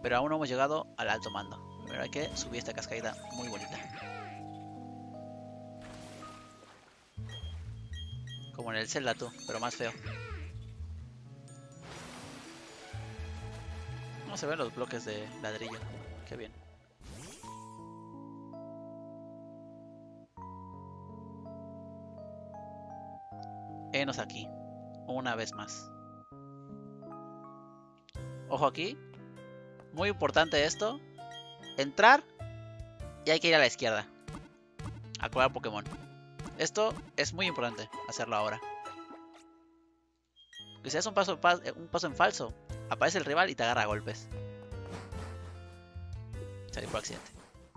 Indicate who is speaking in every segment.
Speaker 1: Pero aún no hemos llegado al alto mando. Pero hay que subir esta cascadita muy bonita. Como en el Zelda tú, pero más feo. No se ven los bloques de ladrillo. Qué bien. Enos aquí. Una vez más. Ojo aquí. Muy importante esto. Entrar y hay que ir a la izquierda. A curar Pokémon. Esto es muy importante hacerlo ahora. Que si haces un paso en falso, aparece el rival y te agarra a golpes. Salí por accidente.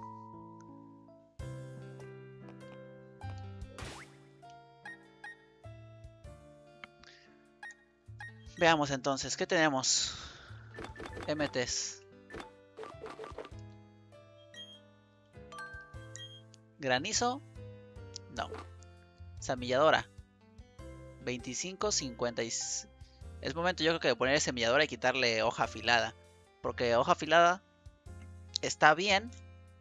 Speaker 1: Veamos entonces, ¿qué tenemos? MTs. Granizo. No. Semilladora. 25, 50 y... Es momento yo creo que de poner semilladora y quitarle hoja afilada. Porque hoja afilada está bien.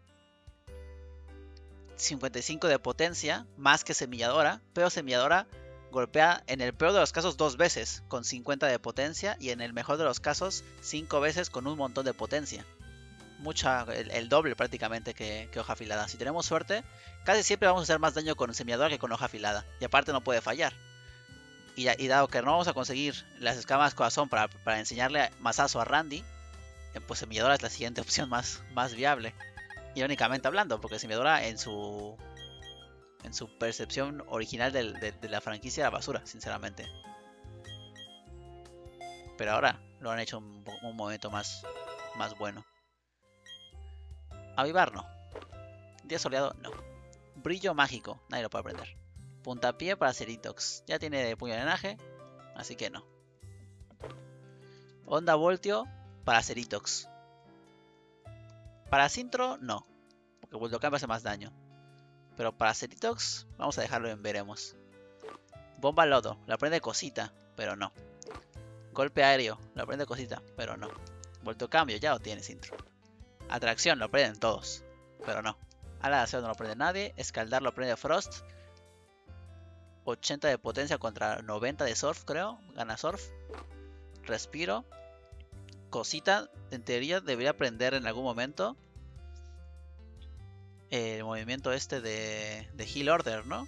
Speaker 1: 55 de potencia, más que semilladora. Pero semilladora golpea en el peor de los casos 2 veces con 50 de potencia. Y en el mejor de los casos 5 veces con un montón de potencia. El doble prácticamente que hoja afilada. Si tenemos suerte, casi siempre vamos a hacer más daño con semilladora que con hoja afilada. Y aparte no puede fallar. Y dado que no vamos a conseguir las escamas corazón para enseñarle mazazo a Randy, pues semilladora es la siguiente opción más viable. Irónicamente hablando, porque semilladora en su percepción original de la franquicia era basura, sinceramente. Pero ahora lo han hecho un momento más bueno. Avivar no. Día soleado no. Brillo mágico, nadie lo puede aprender. Puntapié para Ceritox. Ya tiene puño de drenaje, así que no. Onda voltio para Ceritox. Para Sintro, no. Porque Voltocamp hace más daño. Pero para Ceritox, vamos a dejarlo en veremos. Bomba lodo, la aprende cosita, pero no. Golpe aéreo, la aprende cosita, pero no. Voltocambio, ya lo tiene Sintro. Atracción, lo aprenden todos, pero no. Ala de acero no lo aprende nadie. Escaldar lo aprende Frost. 80 de potencia contra 90 de Surf, creo. Gana Surf. Respiro. Cosita, en teoría debería aprender en algún momento el movimiento este de Heal Order, ¿no?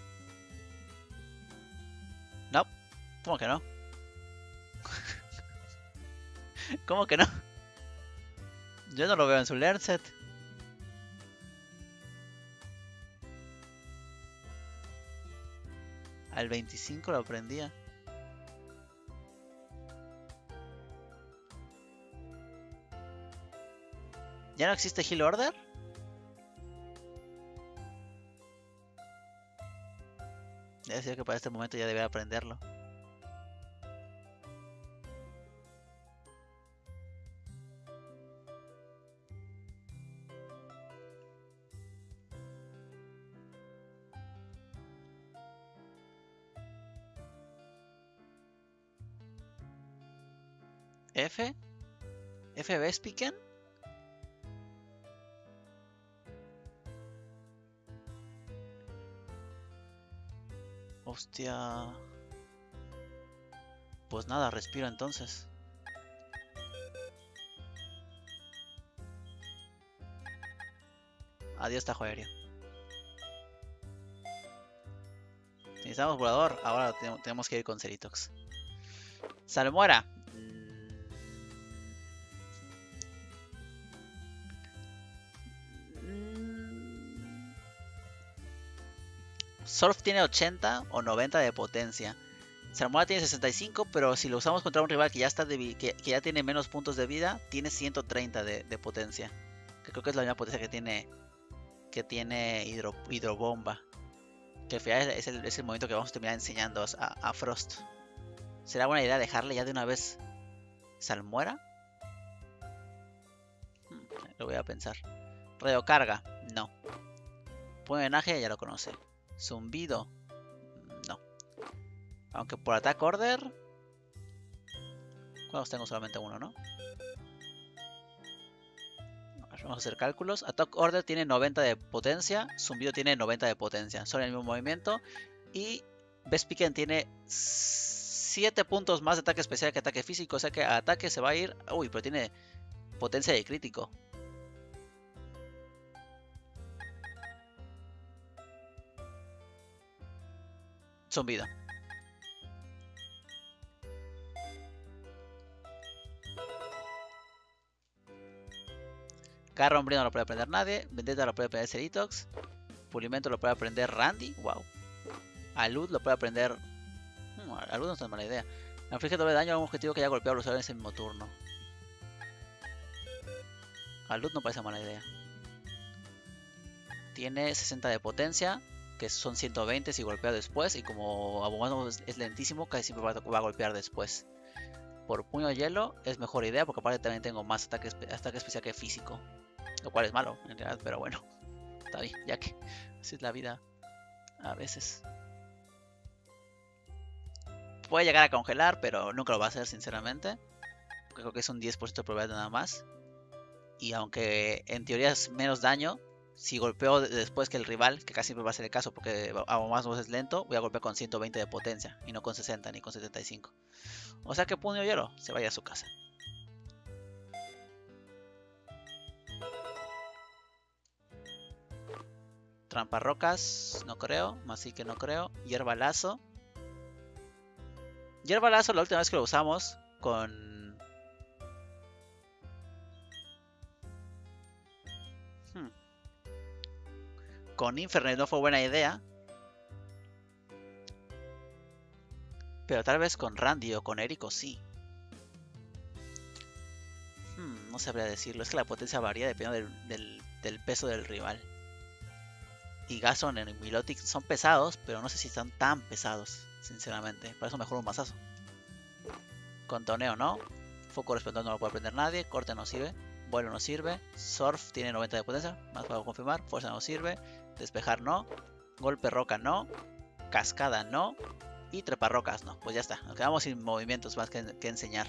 Speaker 1: No. ¿Cómo que no? ¿Cómo que no? Yo no lo veo en su Learn Set. Al 25 lo aprendía. ¿Ya no existe Heal Order? Debe decir que para este momento ya debería aprenderlo. F. F Vespiquen. Hostia. Pues nada, respiro entonces. Adiós, tajo aéreo. Necesitamos volador. Ahora tenemos que ir con Ceritox. Salmuera. Surf tiene 80 o 90 de potencia. Salmuera tiene 65, pero si lo usamos contra un rival que ya está que ya tiene menos puntos de vida, tiene 130 de potencia. Que creo que es la misma potencia que tiene Hidrobomba. Que al final es el momento que vamos a terminar enseñando a Frost. ¿Será buena idea dejarle ya de una vez Salmuera? Lo voy a pensar. Radiocarga, no. Puño de drenaje, ya lo conoce. Zumbido, no. Aunque por Attack Order... ¿Cuántos tengo? Solamente uno, ¿no? Vamos a hacer cálculos. Attack Order tiene 90 de potencia. Zumbido tiene 90 de potencia. Son el mismo movimiento. Y Vespiquen tiene 7 puntos más de ataque especial que ataque físico. O sea que a ataque se va a ir... Uy, pero tiene potencia de crítico. Zumbido. Garra Hombrino no lo puede aprender nadie. Vendetta lo puede aprender Ceritox. Pulimento lo puede aprender Randy. Wow. Alud lo puede aprender... Alud no es una mala idea. Inflige doble daño a un objetivo que haya golpeado a los usuarios en ese mismo turno. Alud no parece mala idea. Tiene 60 de potencia, que son 120 si golpea después. Y como Abogado es lentísimo, casi siempre va a golpear después. Por Puño de Hielo es mejor idea, porque aparte también tengo más ataque especial que físico. Lo cual es malo, en realidad, pero bueno. Está bien, ya que así es la vida a veces. Puede llegar a congelar, pero nunca lo va a hacer, sinceramente. Porque creo que es un 10% de probabilidad nada más. Y aunque en teoría es menos daño, si golpeo después que el rival, que casi siempre va a ser el caso porque Abomasmos es lento, voy a golpear con 120 de potencia. Y no con 60 ni con 75. O sea que Puño de Hielo se vaya a su casa. Tramparrocas, no creo. Así que no creo. Hierba Lazo. Hierba Lazo, la última vez que lo usamos con... Con Infernape no fue buena idea. Pero tal vez con Randy o con Erico sí. No sabría decirlo. Es que la potencia varía dependiendo del peso del rival. Y Gastron y Milotic son pesados, pero no sé si están tan pesados, sinceramente. Para eso mejor un mazazo. Contoneo no. Foco resplandor no lo puede aprender nadie. Corte no sirve. Vuelo no sirve. Surf tiene 90 de potencia. Más para confirmar. Fuerza no sirve. Despejar no. Golpe roca no. Cascada no. Y treparrocas no. Pues ya está. Nos quedamos sin movimientos más que enseñar.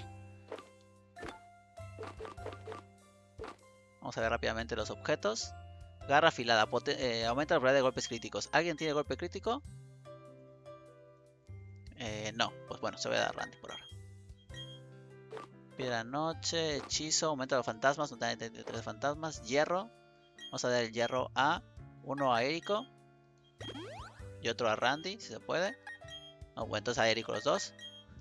Speaker 1: Vamos a ver rápidamente los objetos. Garra afilada. Aumenta la probabilidad de golpes críticos. ¿Alguien tiene golpe crítico? No. Pues bueno, se voy a dar Randy por ahora. Piedra noche. Hechizo. Aumenta los fantasmas. 3 fantasmas. Hierro. Vamos a dar el hierro a uno a Erico. Y otro a Randy, si se puede. Bueno, entonces a Erico los dos.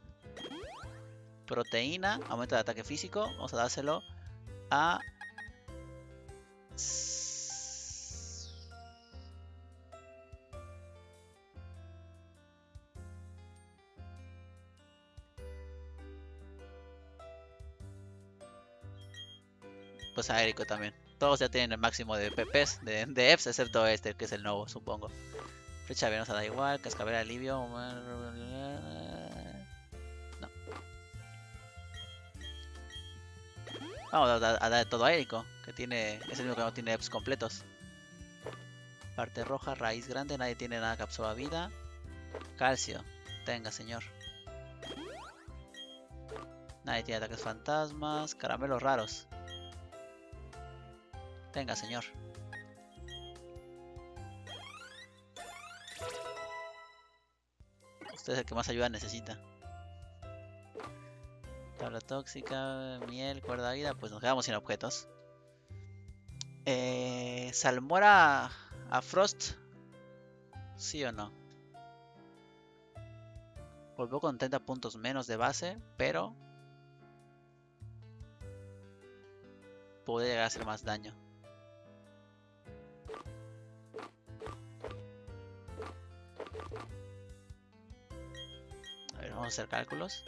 Speaker 1: Proteína. Aumenta el ataque físico. Vamos a dárselo a... Pues a Erico también. Todos ya tienen el máximo de PPs, de EPs, excepto este, que es el nuevo, supongo. Flecha venosa da igual, cascabel alivio. No. Vamos a dar todo a Erico, que tiene, es el único que no tiene EPs completos. Parte roja, raíz grande, nadie tiene nada que absorba vida. Calcio, tenga señor. Nadie tiene ataques fantasmas. Caramelos raros. Tenga, señor. Usted es el que más ayuda necesita. Tabla tóxica, miel, cuerda vida. Pues nos quedamos sin objetos. ¿Salmuera a Frost? ¿Sí o no? Volvió con 30 puntos menos de base, pero podría llegar a hacer más daño. A ver, vamos a hacer cálculos.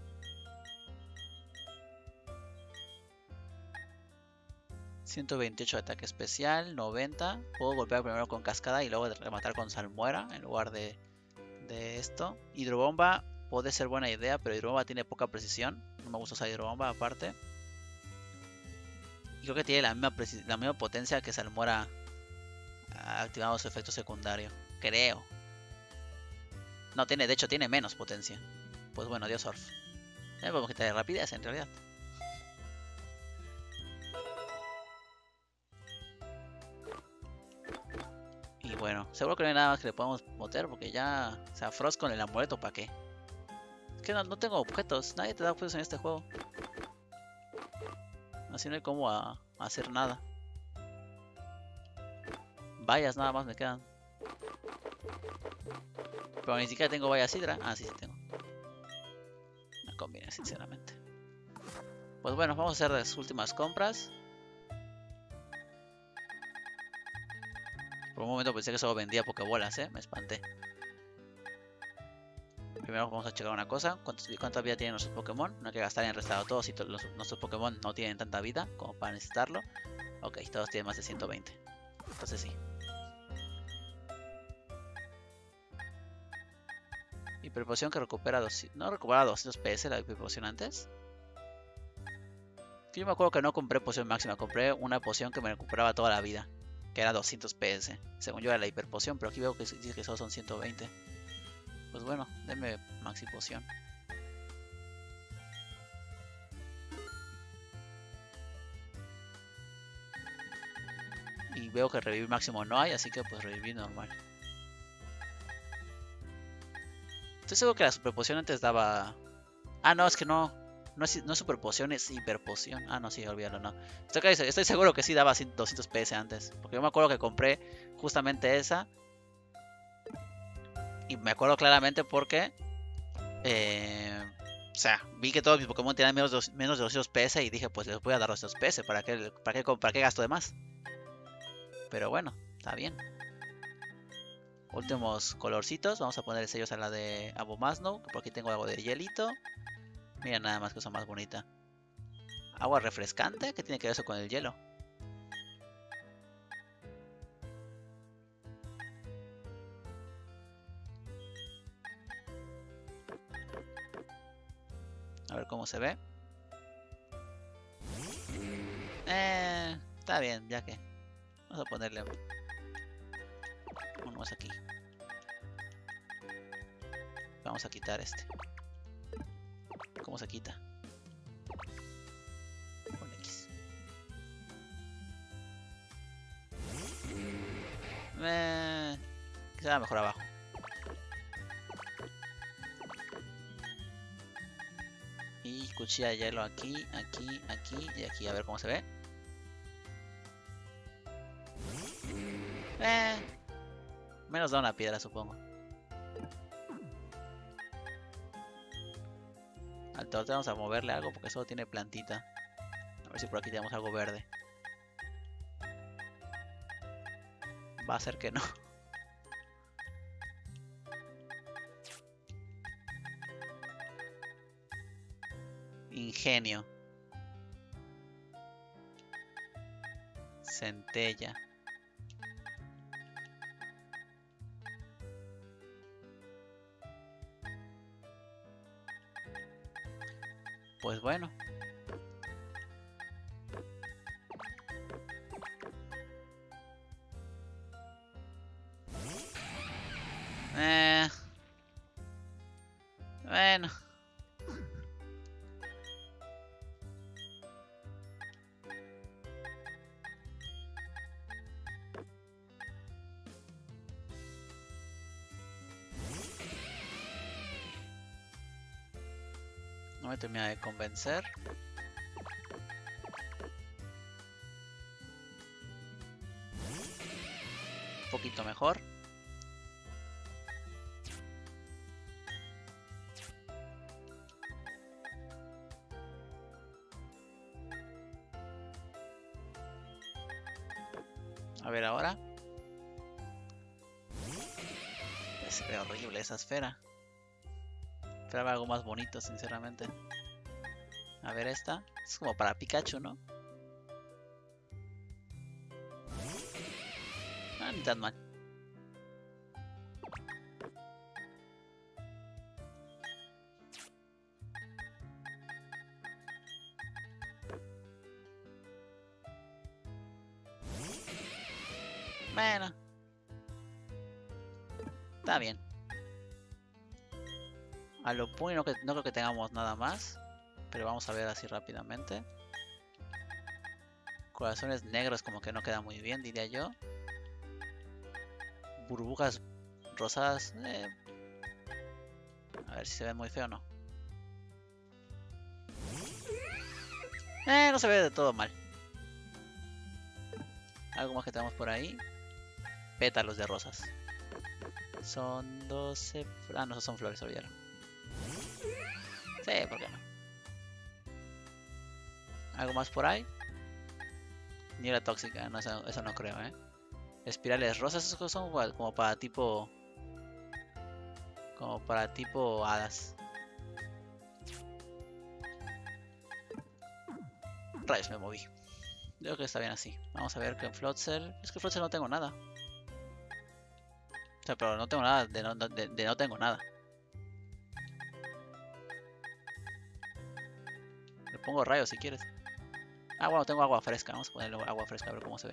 Speaker 1: $128 de ataque especial, 90. Puedo golpear primero con cascada y luego rematar con salmuera en lugar de esto. Hidrobomba puede ser buena idea, pero hidrobomba tiene poca precisión. No me gusta usar hidrobomba aparte. Y creo que tiene la misma potencia que salmuera activando su efecto secundario. Creo. No, de hecho tiene menos potencia. Pues bueno, adiós Surf. Ya podemos quitar rapidez en realidad. bueno, seguro que no hay nada más que le podemos meter porque ya... O sea, Frost con el amuleto, ¿para qué? Es que no tengo objetos, nadie te da objetos en este juego. Así no hay cómo hacer nada. Vallas nada más me quedan. Pero ni siquiera tengo vallas hidra. Ah, sí, sí tengo. Me conviene, sinceramente. Pues bueno, vamos a hacer las últimas compras. Por un momento pensé que solo vendía pokebolas, me espanté. Primero vamos a checar una cosa. ¿Cuánta vida tienen nuestros Pokémon? No hay que gastar en restado todos si nuestros Pokémon no tienen tanta vida como para necesitarlo. Ok, todos tienen más de 120. Entonces sí. Hiperpoción que recupera 200... No recuperaba 200 PS la hiperpoción antes. Yo me acuerdo que no compré poción máxima. Compré una poción que me recuperaba toda la vida. Que era 200 PS. Según yo era la hiperpoción, pero aquí veo que dice que solo son 120. Pues bueno, denme maxi poción. Y veo que revivir máximo no hay, así que pues revivir normal. Estoy seguro que la super poción antes daba... Ah, no, es que no. No es super poción, es hiperpoción. Ah, no, sí, olvídalo, no. Estoy seguro que sí daba 200 PS antes. Porque yo me acuerdo que compré justamente esa. Y me acuerdo claramente porque... o sea, vi que todos mis Pokémon tenían menos de 200 PS y dije, pues les voy a dar 200 PS. ¿Para qué gasto de más? Pero bueno, está bien. Últimos colorcitos. Vamos a poner sellos a la de Abomasnow. Por aquí tengo algo de hielito. Mira nada más, cosa más bonita. Agua refrescante. ¿Qué tiene que ver eso con el hielo? A ver cómo se ve. Está bien, ya que. Vamos a ponerle uno más aquí. Vamos a quitar este. ¿Cómo se quita? Con X. Quizá mejor abajo. Y cuchilla de hielo aquí, aquí, aquí y aquí. A ver cómo se ve. Menos da una piedra, supongo. Al torte vamos a moverle algo porque solo tiene plantita. A ver si por aquí tenemos algo verde. Va a ser que no. Ingenio. Centella. Pues bueno. Bueno. No me termina de convencer. Un poquito mejor. A ver ahora. Se ve horrible esa esfera. Esperaba algo más bonito, sinceramente. A ver esta. Es como para Pikachu, ¿no? Ah, ni tan mal. Bueno. Está bien. A lo bueno no creo que tengamos nada más. Pero vamos a ver así rápidamente. Corazones negros como que no queda muy bien, diría yo. burbujas rosadas. A ver si se ve muy feo o no. No se ve de todo mal. Algo más que tenemos por ahí. Pétalos de rosas. Son 12... Ah, no, son flores, olvídalo. Sí, ¿por qué no? ¿Algo más por ahí? Niebla tóxica, no, eso no creo, Espirales rosas, esos son como para tipo... Como para tipo hadas. Rayos, me moví. Creo que está bien así. Vamos a ver que en Floatzel... Es que en Floatzel no tengo nada. O sea, pero no tengo nada de no tengo nada. Le pongo rayos si quieres. Ah, bueno, tengo agua fresca. Vamos a ponerle agua fresca a ver cómo se ve.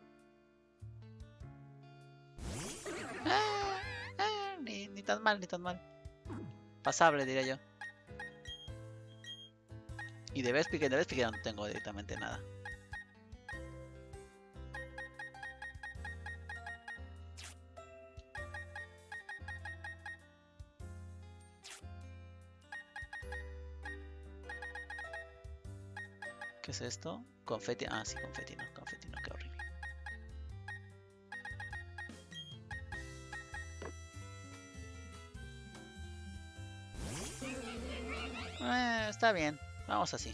Speaker 1: Ni tan mal, ni tan mal. Pasable, diría yo. Y de Vespiquen no tengo directamente nada. ¿Qué es esto? Confeti. Ah, sí, confeti no, qué horrible. Está bien, vamos así.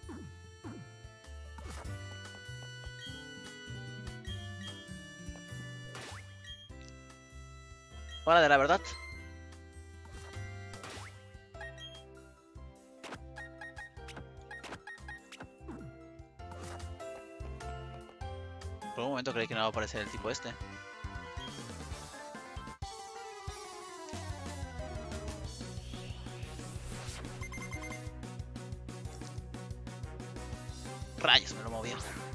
Speaker 1: Hora de la verdad. Por un momento creí que no iba a aparecer el tipo este. Rayos, me lo moví.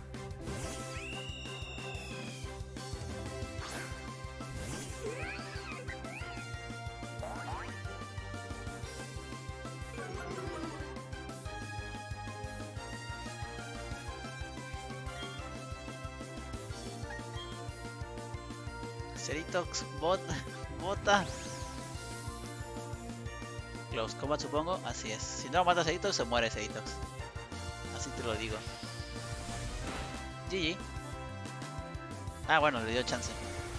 Speaker 1: Ceritox, bota. Close Combat supongo, así es. Si no mata a Ceritox, se muere Ceritox. Así te lo digo. GG. Ah, bueno, le dio chance.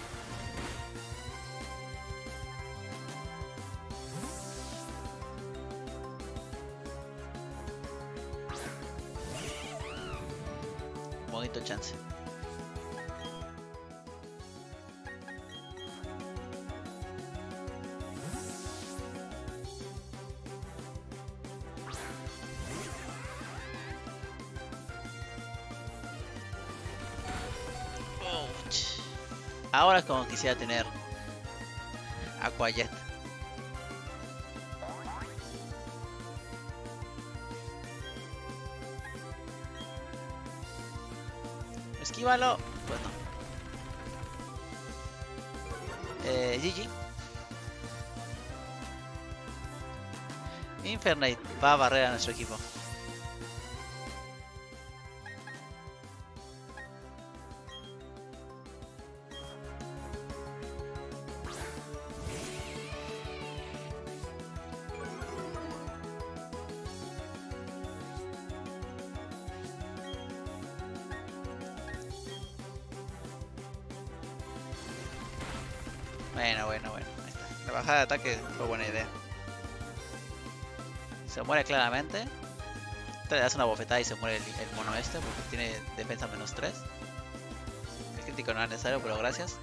Speaker 1: Bonito chance. Ahora es como quisiera tener Aqua Jet. Esquívalo. Pues no. GG. Infernate va a barrer a nuestro equipo. Bueno. Ahí está. La bajada de ataque fue buena idea. Se muere claramente. Te le das una bofetada y se muere el mono este porque tiene defensa -3. El crítico no era necesario, pero gracias.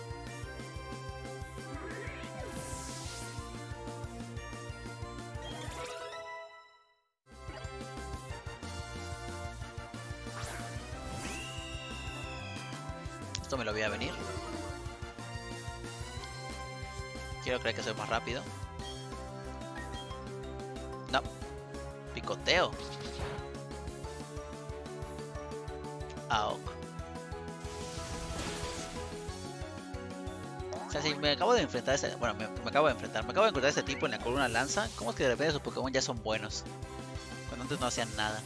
Speaker 1: Esto me lo voy a venir. Quiero creer que soy más rápido. No. Picoteo. AOK. O sea, si me acabo de enfrentar a ese... Bueno, me acabo de encontrar a este tipo en la columna lanza. ¿Cómo es que de repente sus Pokémon ya son buenos? Cuando antes no hacían nada.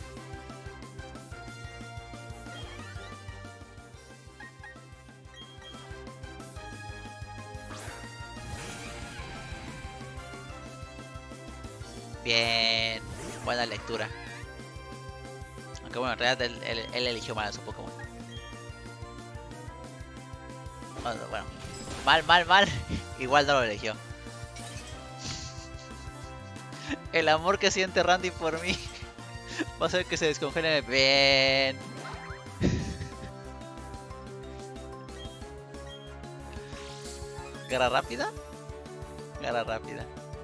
Speaker 1: Bien. Buena lectura. Aunque bueno, en realidad él eligió mal a su Pokémon. Bueno. Mal. Igual no lo eligió. El amor que siente Randy por mí va a hacer que se descongele. Bien. ¿Garra rápida? Garra rápida.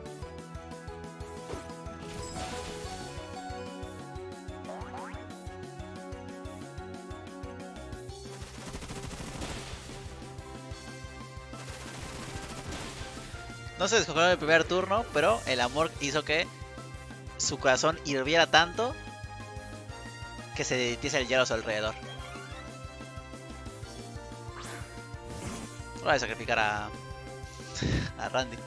Speaker 1: No se descongeló en el primer turno, pero el amor hizo que su corazón hirviera tanto que se derritiese el hielo a su alrededor. Voy a sacrificar a Randy.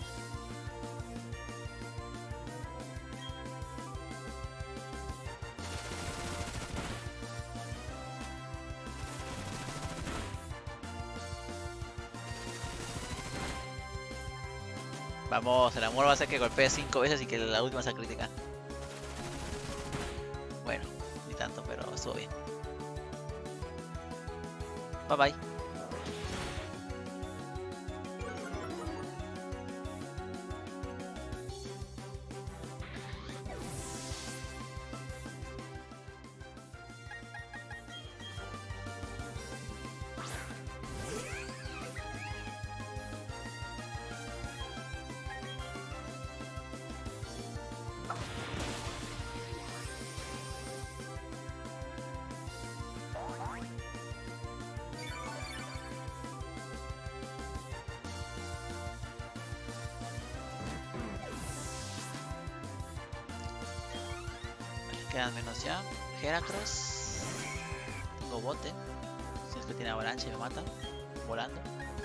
Speaker 1: Vamos, el amor va a hacer que golpee 5 veces y que la última sea crítica. Bueno, ni tanto, pero estuvo bien. Bye bye. Quedan menos ya. Heracross. Tengo bote. Si es que tiene avalancha y me mata. Volando.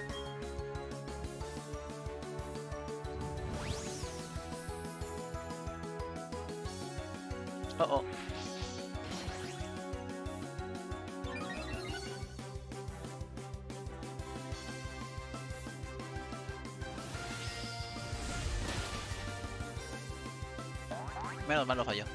Speaker 1: Oh, oh. Menos mal lo falló.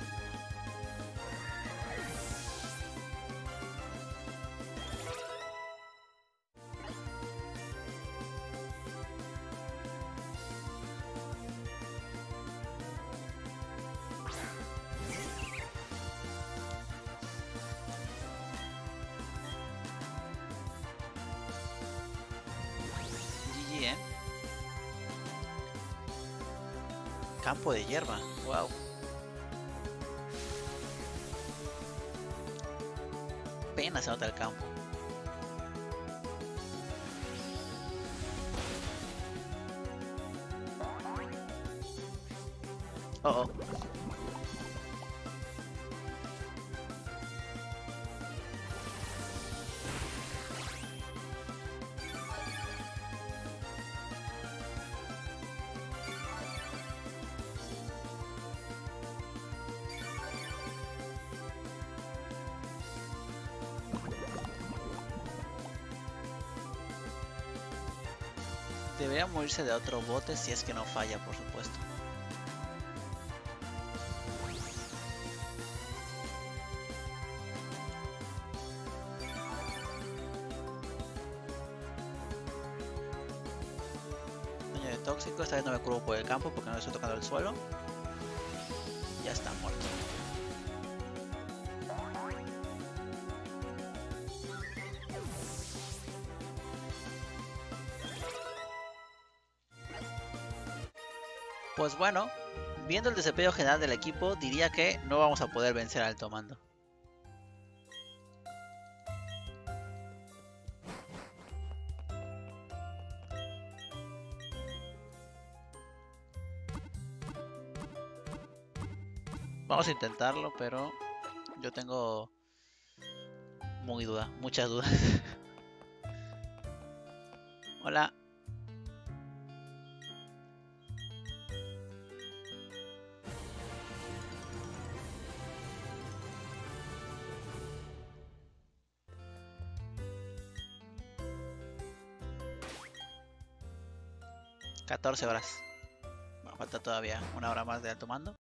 Speaker 1: GG, Campo de hierba. Wow. Pena se nota el campo. Oh, oh. Debería morirse de otro bote si es que no falla, por supuesto. Daño de tóxico, esta vez no me curvo por el campo porque no estoy tocando el suelo. Ya está muerto. Pues bueno, viendo el desempeño general del equipo, diría que no vamos a poder vencer al Alto Mando. Vamos a intentarlo, pero yo tengo muchas dudas. Hola. $14. Bueno. Falta todavía una hora más de alto mando.